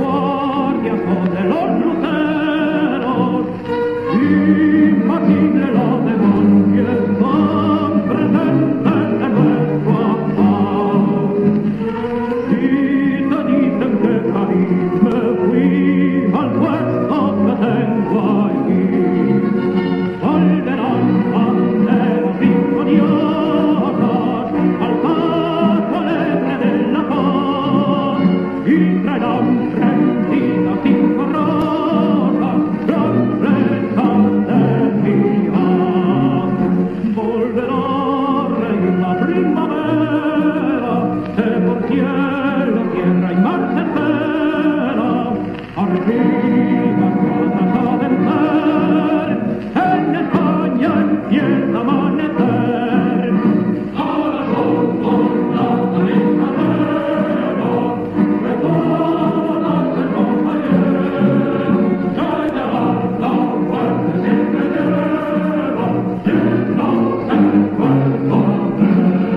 guardias o de los luceros, impasible los demonios están presentes en nuestro afán. Si te dicen que París me fui al puesto que tengo aquí, volverán banderas victoriosas al paso alegre de la paz y traerán prendidas y corrosas las flechas de mi paz. Volverá reír la primavera que por cielo, tierra y mar se espera, arriba cosas a vencer, en España empieza a amanecer. Ahora somos la primavera, de todas el compañero, ya lleva la fuerte siempre lleva, llenos el cuerpo de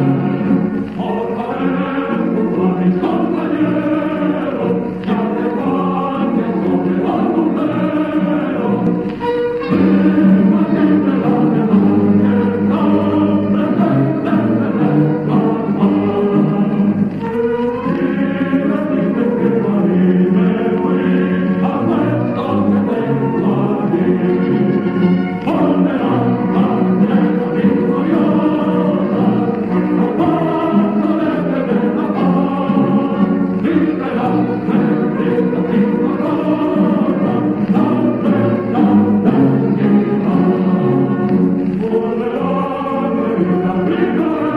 por mis compañeros, ya de guardia sobre la lucero, viva siempre la memoria, está presente en nuestra paz. Y decirte que París me fui a puesto que tengo aquí, volverán banderas victoriosas al paso alegre de la paz y traerán prendidas y corrosas las flechas de mi paz. Volverán reír la primavera